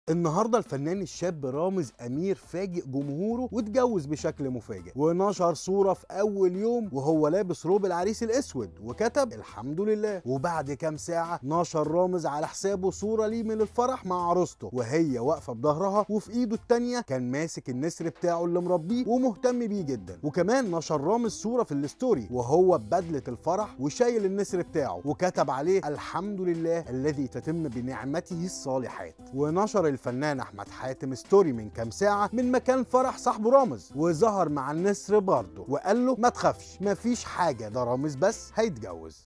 النهارده الفنان الشاب رامز أمير فاجئ جمهوره واتجوز بشكل مفاجئ، ونشر صورة في أول يوم وهو لابس روب العريس الأسود وكتب الحمد لله. وبعد كام ساعة نشر رامز على حسابه صورة ليه من الفرح مع عروسته وهي واقفة بظهرها وفي إيده التانية كان ماسك النسر بتاعه اللي مربيه ومهتم بيه جدا. وكمان نشر رامز صورة في الستوري وهو ببدلة الفرح وشايل النسر بتاعه وكتب عليه الحمد لله الذي تتم بنعمته الصالحات. ونشر الفنان احمد حاتم ستوري من كام ساعه من مكان فرح صاحبه رامز وظهر مع النسر برضه وقال له ما تخافش مفيش حاجه، ده رامز بس هيتجوز.